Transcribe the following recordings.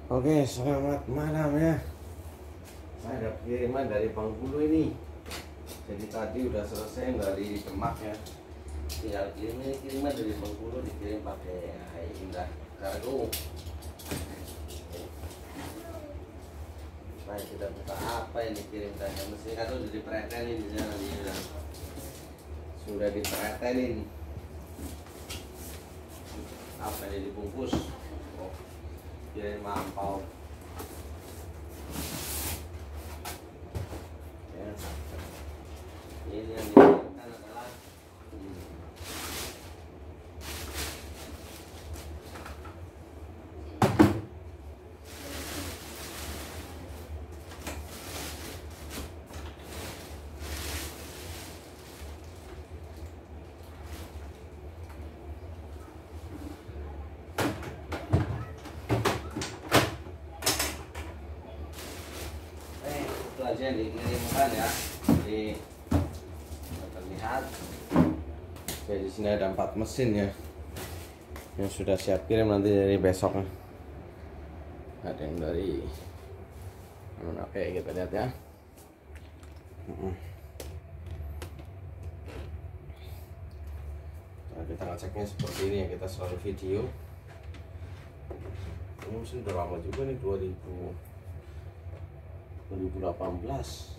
Oke, selamat malam ya. Saya ada kiriman dari Bengkulu ini. Jadi tadi udah selesai dari Demak ya. Tinggal kiriman dari Bengkulu, dikirim pakai Indah Kargo. Nah, kita buka apa yang dikirimkannya? Mesti kan udah dipretelin di sana dia. Sudah dipretelin. Apa yang dibungkus? Oh, kirim mampau. Ya. Ini yang dikirimkan adalah itu aja yang dikirimkan ya. Jadi terlihat. Jadi di sini ada 4 mesin ya, yang sudah siap kirim nanti dari besok. Ada yang dari mana? Oke, kita lihat ya. Nah, kita ngeceknya seperti ini ya, kita selalu video. Ini mesin udah lama juga nih, 2018.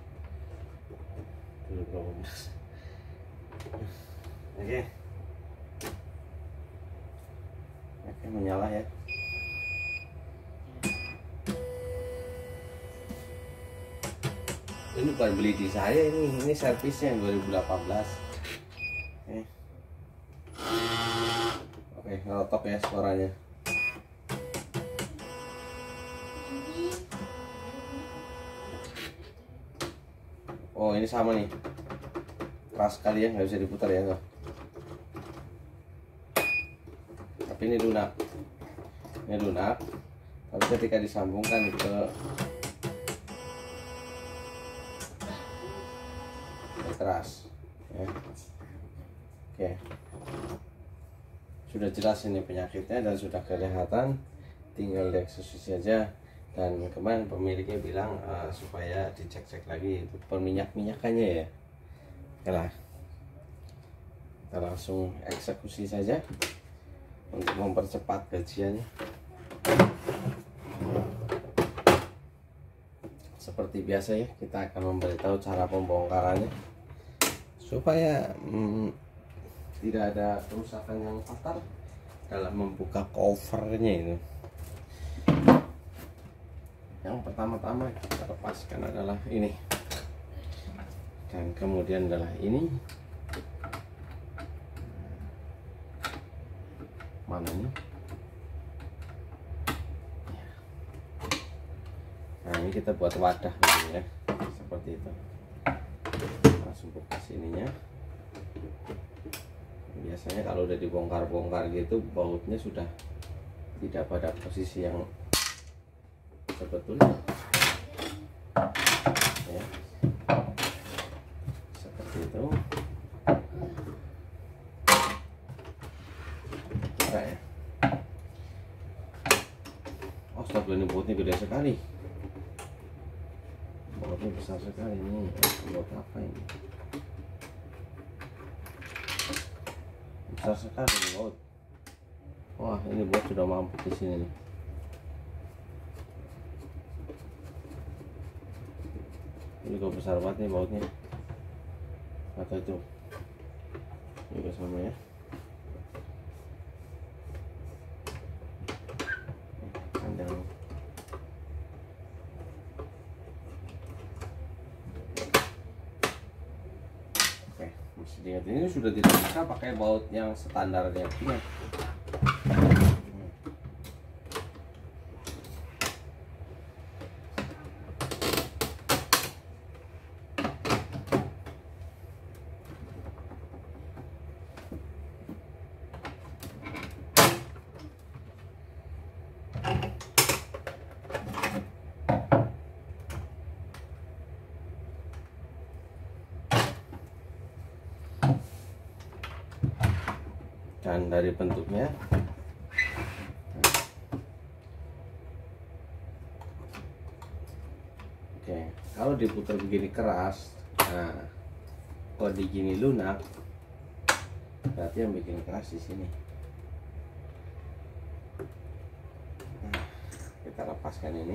Oke. Oke, menyala ya. Ini bukan beli di saya, ini servisnya yang 2018. Oke, ngelotok ya suaranya. Oh, ini sama nih, keras sekali ya, nggak bisa diputar ya tuh. Tapi ini lunak, tapi ketika disambungkan ke keras ya. Oke, sudah jelas ini penyakitnya dan sudah kelihatan, tinggal dieksekusi saja. Dan kemarin pemiliknya bilang supaya dicek-cek lagi itu perminyak-minyakannya ya. Oke, kita langsung eksekusi saja untuk mempercepat gajiannya. Seperti biasa ya, kita akan memberitahu cara pembongkarannya supaya tidak ada kerusakan yang fatal dalam membuka covernya itu. Yang pertama-tama kita lepaskan adalah ini, dan kemudian adalah ini. Mana ini? Nah, ini kita buat wadah dulu ya, seperti itu. Langsung buka sininya. Biasanya kalau udah dibongkar-bongkar gitu, bautnya sudah tidak pada posisi yang sebetulnya ya, seperti itu. Ya. Oh, stop, ini bautnya gede sekali, bautnya besar sekali. Ini baut apa ini? Besar sekali baut. Wah, ini baut sudah mampet di sini nih. Ini juga besar banget nih bautnya, atau itu ini juga sama ya. Kandang. Oke, mesti diingat ini sudah tidak bisa pakai baut yang standarnya. Dan dari bentuknya Kalau diputar begini keras, nah kalau di gini lunak, berarti yang bikin keras di sini. Nah, kita lepaskan ini.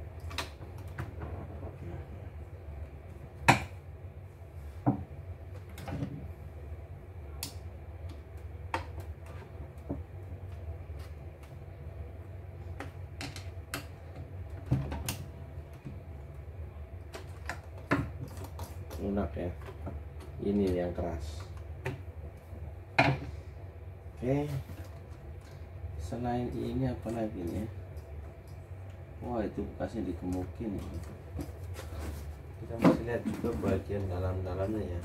Lunak ya, ini yang keras. Oke, selain ini apa lagi nih? Wah, itu bekasnya dikemukin. Kita masih lihat juga bagian dalam-dalamnya ya.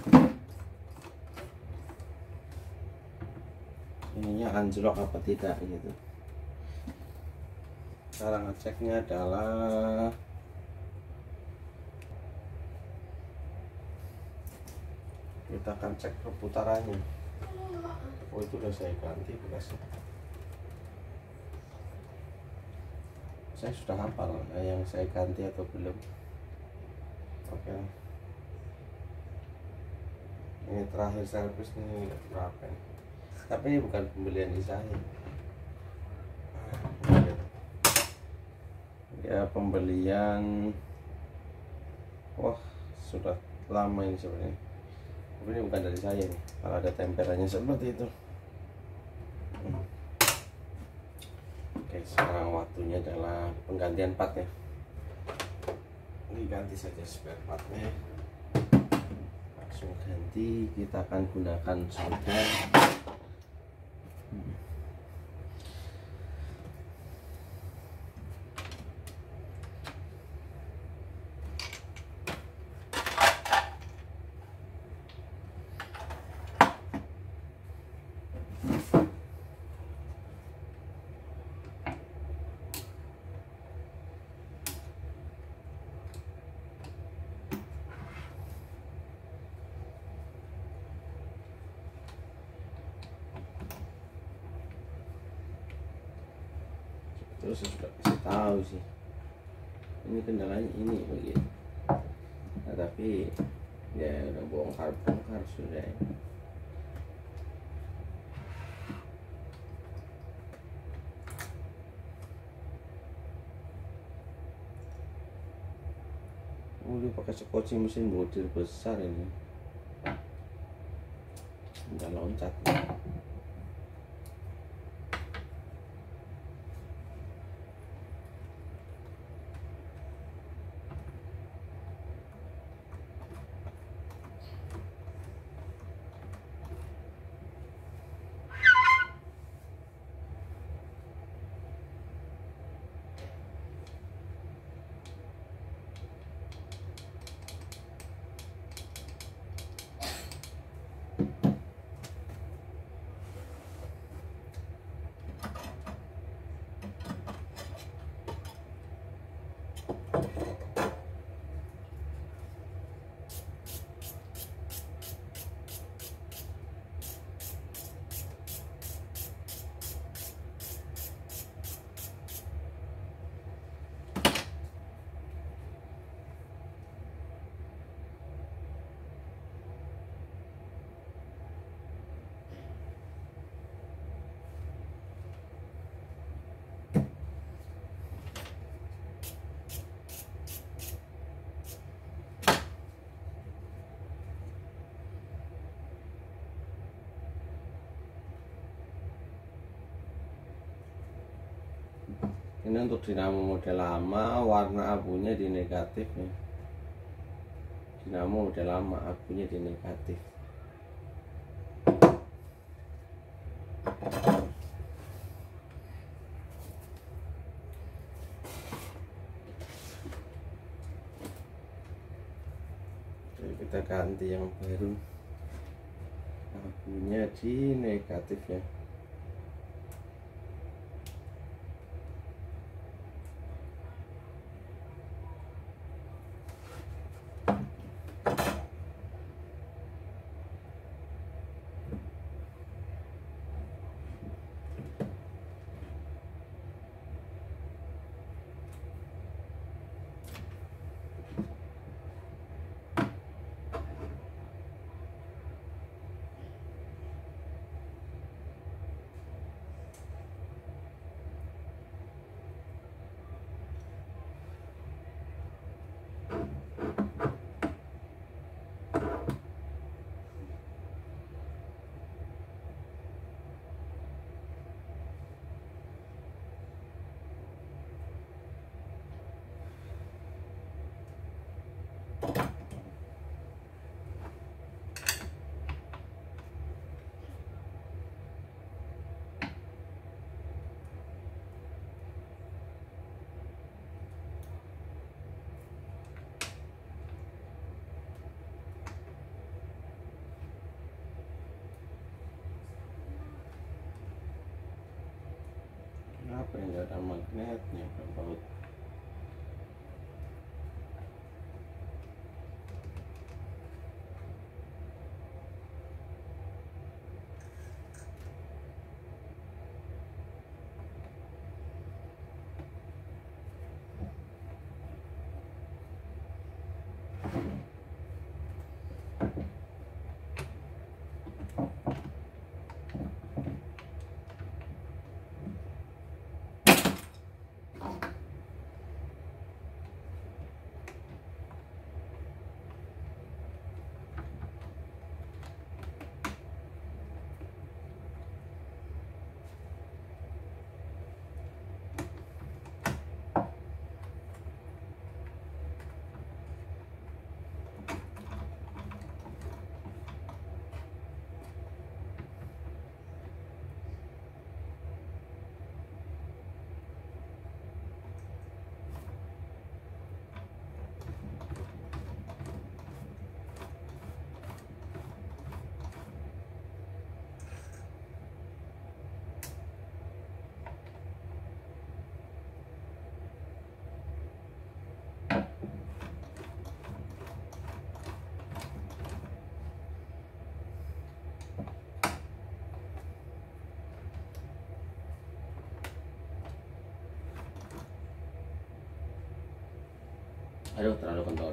Ininya anjlok apa tidak gitu. Cara ngeceknya adalah kita akan cek perputarannya. Oh, itu udah saya ganti bekasnya. Saya sudah hafal yang saya ganti atau belum. Oke, ini terakhir servis nih berapa nih? Tapi ini bukan pembelian di saya ya, pembelian. Wah, sudah lama ini sebenarnya. Tapi ini bukan dari saya nih, kalau ada tempelannya seperti itu. Oke, sekarang waktunya adalah penggantian part ya. Diganti saja spare partnya, langsung ganti. Kita akan gunakan solder. Terus sudah kasih tahu sih, ini kendalanya ini begitu. Nah, tapi ya udah bongkar sudah. Dia pakai skoci mesin butir besar ini, udah loncat. Ini untuk dinamo model lama, warna abunya di negatif nih. Dinamo model lama, abunya di negatif. Jadi kita ganti yang baru, abunya di negatif ya. ada magnetnya kan baut. Aduh, terlalu kendor.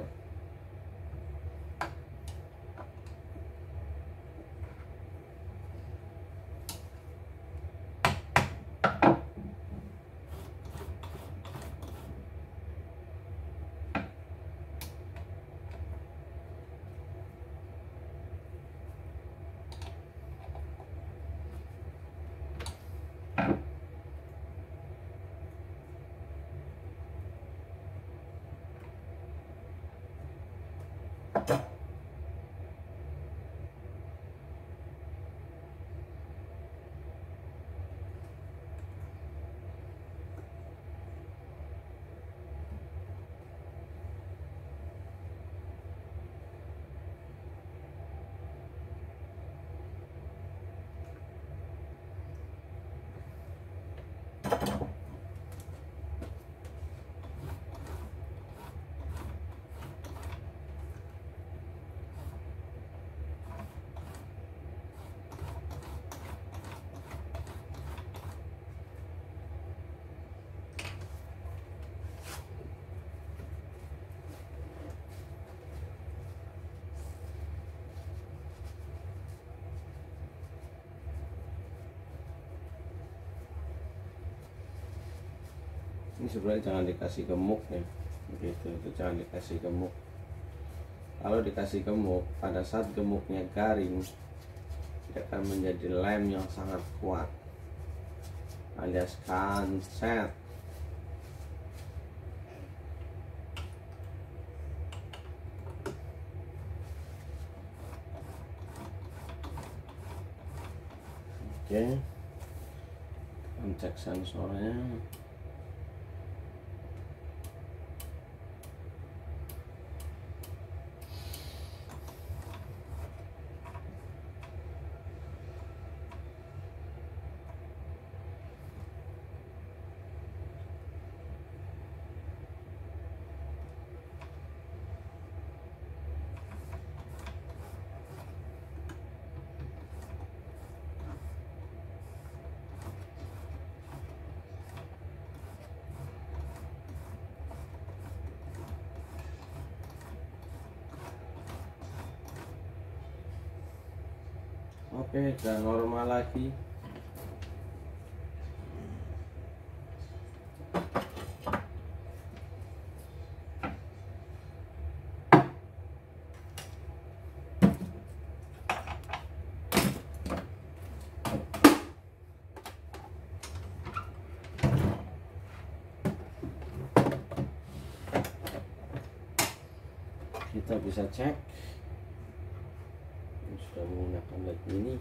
Ini sebenarnya jangan dikasih gemuk ya, begitu, itu jangan dikasih gemuk. Kalau dikasih gemuk, pada saat gemuknya garing, dia akan menjadi lem yang sangat kuat, alias kanset. Oke, cek sensornya. Oke, dan normal lagi. Kita bisa cek sudah menggunakan LED mini.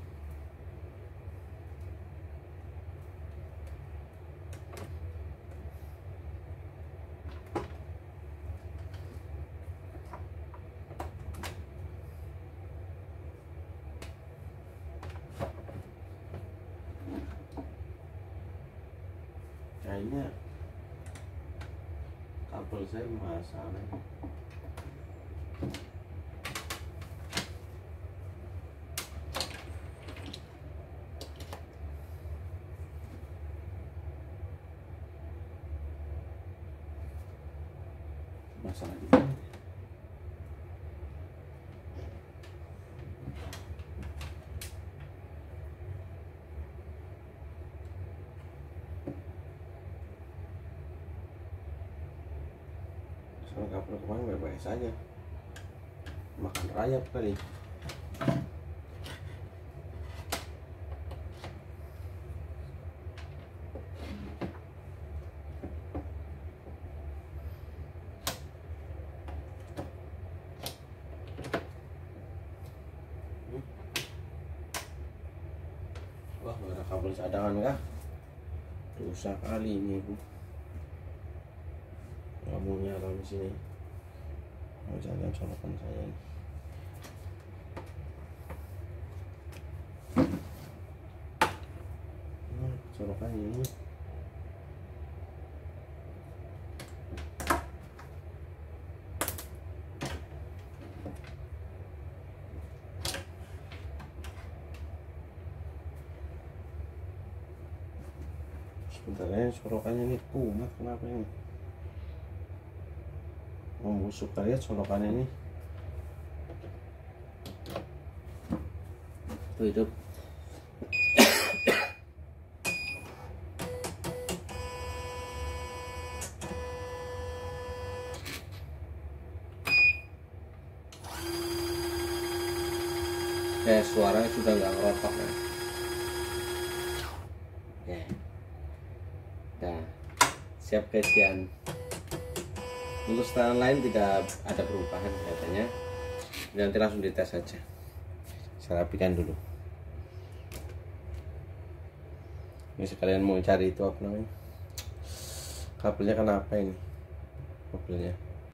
Nah, ini kayaknya kabel saya masalah. Masalah di mana? Soal kabel kemarin baik-baik saja, makan rayap kali. Wah, gak ada kabel cadangan kah? Dosa kali ini bu. Kamu nyala di sini. Oh, jangan colokan saya ini. Colokannya ini. Sebentar ya, colokannya ini kumat, kenapa ini? Membusuk kali ya colokannya ini. Tuh hidup. Suaranya sudah nggak ngerotok ya. Nah, siap kesian. Untuk setelan lain tidak ada perubahan kelihatannya. Nanti langsung dites saja. Saya rapikan dulu. Ini sekalian mau cari itu apa namanya? Kabelnya kenapa ini? Kabelnya.